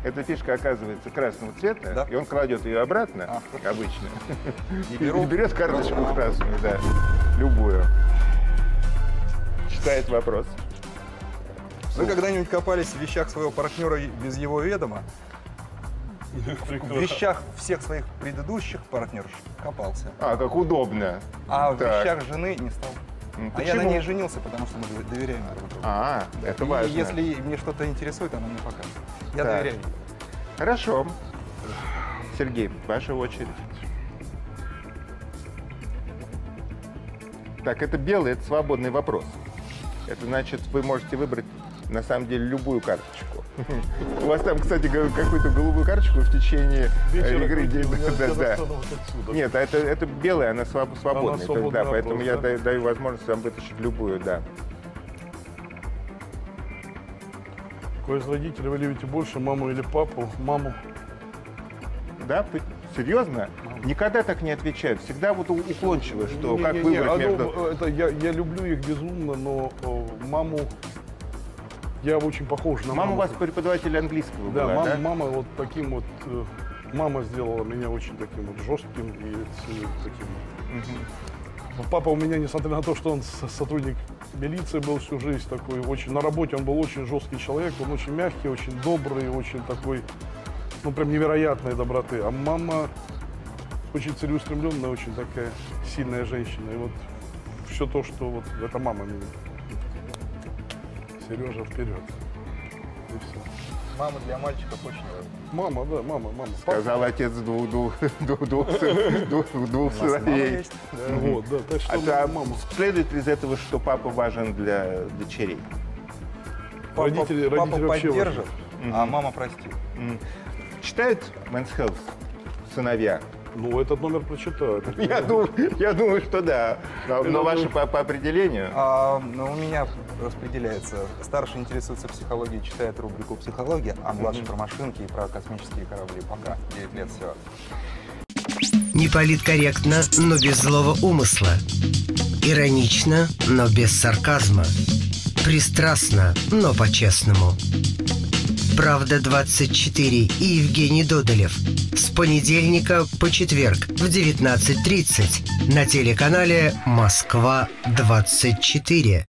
эта фишка оказывается красного цвета, Да? и он кладет ее обратно, обычно, Не и беру. берет карточку красную, да, любую. Читает вопрос. Вы когда-нибудь копались в вещах своего партнера без его ведома? В вещах всех своих предыдущих партнерш копался. А, как удобно. А в Так. вещах жены не стал. А я на ней женился, потому что мы доверяем друг другу. А, это И важно. если мне что-то интересует, она мне покажет. Я Так. доверяю ей. Хорошо. Сергей, ваша очередь. Так, это белый, это свободный вопрос. Это значит, вы можете выбрать, на самом деле, любую карточку. У вас там, кстати, какую-то голубую карточку в течение игры. Да. Нет, это белая, она свободная. Она свободный Да, поэтому вопрос, я да? даю возможность вам вытащить любую, да. Какой из родителей вы любите больше, маму или папу? Маму. Да? Серьезно? Никогда так не отвечают. Всегда вот уклончиво, что как выбрать между... Это я люблю их безумно, но маму я очень похож на маму. Мама у вас преподаватель английского Да, была, да? мама вот таким вот... Мама сделала меня очень таким вот жестким и таким... Папа у меня, несмотря на то, что он сотрудник милиции был всю жизнь такой, очень на работе он был очень жесткий человек, он очень мягкий, очень добрый, очень такой, ну прям невероятной доброты. А мама очень целеустремленная, очень такая сильная женщина. И вот все то, что вот это мама меня. Сережа вперед. И все. Мама для мальчиков очень важна. Мама, да, мама. Сказал отец двух Мама сыновей. есть. Да, вот, да, так что А мама. следует из этого, что папа важен для дочерей? Родители Папа вообще поддержит, а мама простит. Читают Men's Health сыновья? Ну, этот номер прочитают. Я думаю, что да. Но ваше по определению? У меня распределяется. Старший интересуется психологией, читает рубрику «Психология», а младший про машинки и про космические корабли. Пока. 9 лет всего. Неполиткорректно, но без злого умысла. Иронично, но без сарказма. Пристрастно, но по-честному. «Правда-24» и Евгений Додолев. С понедельника по четверг в 19:30 на телеканале «Москва-24».